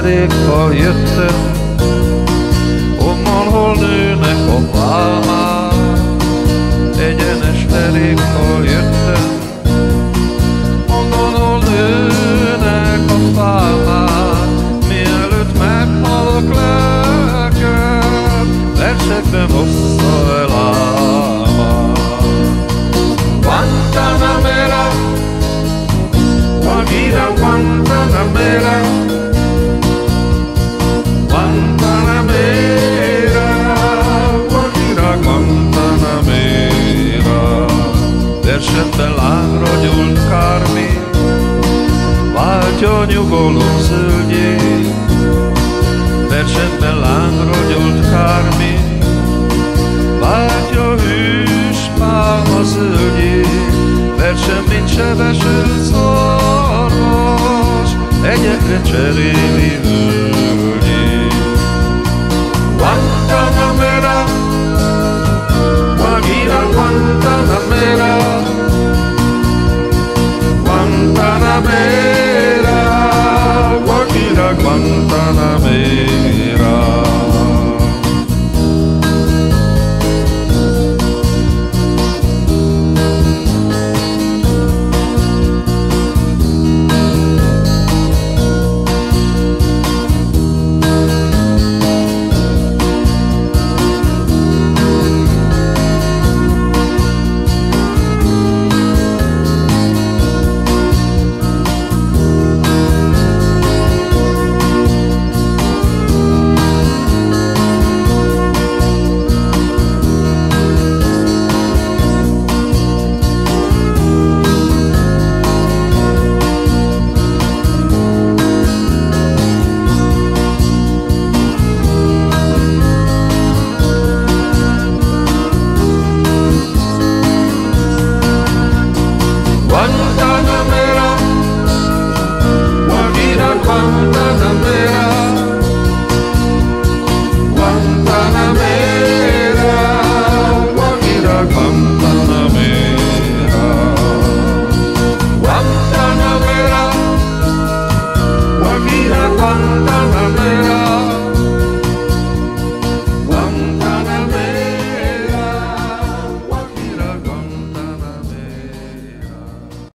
derékkal jöttem, onnan, hol nőnek a pálmák. Egyenes derékkal jöttem, onnan, hol nőnek a pálmák. Mielőtt meghalok lelkem, versekben ossza el álmát. Guantanamera, Guajira, Guantanamera, Guantanamera, Guajira, Guantanamera. Versetben lángra gyúlt kármi, váltja nyugalom zöldjét. Versetben lángra gyúlt kármi, váltja hűs pálma zöldjét. Versen, mint sebesült szarvas, egyekre cserél